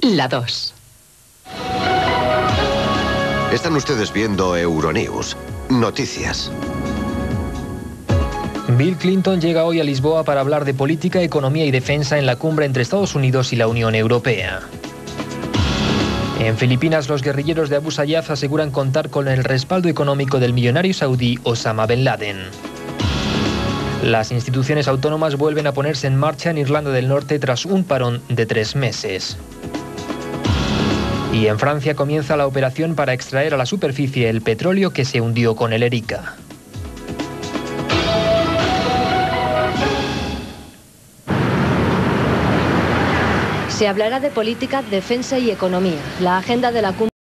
La 2. Están ustedes viendo Euronews. Noticias. Bill Clinton llega hoy a Lisboa para hablar de política, economía y defensa en la cumbre entre Estados Unidos y la Unión Europea. En Filipinas, los guerrilleros de Abu Sayyaf aseguran contar con el respaldo económico del millonario saudí Osama Bin Laden. Las instituciones autónomas vuelven a ponerse en marcha en Irlanda del Norte tras un parón de 3 meses. Y en Francia comienza la operación para extraer a la superficie el petróleo que se hundió con el Erika. Se hablará de política, defensa y economía. La agenda de la cumbre